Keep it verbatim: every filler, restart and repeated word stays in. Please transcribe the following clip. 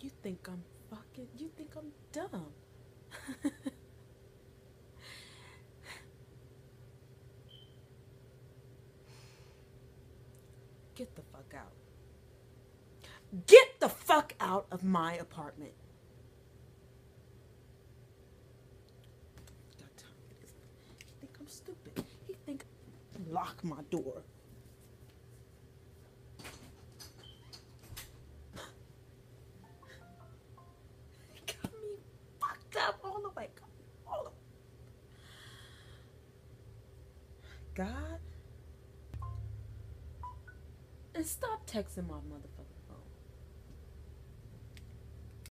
You think I'm fucking, you think I'm dumb. Get the fuck out. Get the fuck out of my apartment. He think I'm stupid. He think lock my door. He got me fucked up all the way. All the way. God. And stop texting my motherfucker.